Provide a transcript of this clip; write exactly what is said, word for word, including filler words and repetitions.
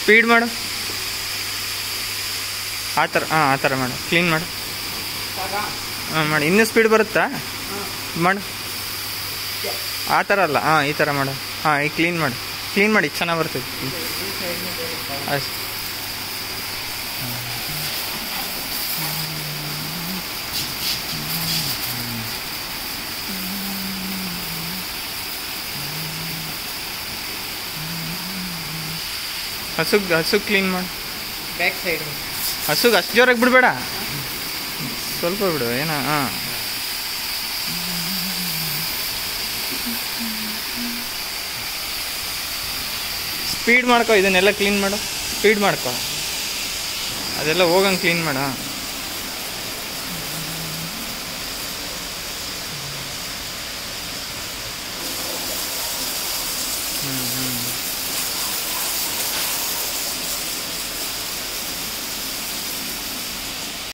Speed ಮಾಡು. ಆ ಥರ ಹಾಂ ಆ ಥರ ಮಾಡು. ಕ್ಲೀನ್ ಮಾಡು. ಹಾಂ ಮಾಡಿ. ಇನ್ನೂ ಸ್ಪೀಡ್ ಬರುತ್ತಾ? ಮಾಡು. ಆ ಥರ ಅಲ್ಲ, ಹಾಂ ಈ ಥರ ಮಾಡು. ಹಾಂ ಈಗ ಕ್ಲೀನ್ ಮಾಡು. ಕ್ಲೀನ್ ಮಾಡಿ, ಚೆನ್ನಾಗಿ ಬರ್ತದೆ ಅಷ್ಟು. ಹಸುಗ್ ಹಸು ಕ್ಲೀನ್ ಮಾಡು. ಬ್ಯಾಕ್ ಸೈಡ್ ಹಸುಗೆ ಅಷ್ಟು ಜೋರಾಗಿ ಬಿಡಬೇಡ, ಸ್ವಲ್ಪ ಬಿಡು. ಏನ ಹಾಂ ಸ್ಪೀಡ್ ಮಾಡ್ಕೊ. ಇದನ್ನೆಲ್ಲ ಕ್ಲೀನ್ ಮಾಡು. ಸ್ಪೀಡ್ ಮಾಡ್ಕೊ, ಅದೆಲ್ಲ ಹೋಗಂಗೆ ಕ್ಲೀನ್ ಮಾಡು.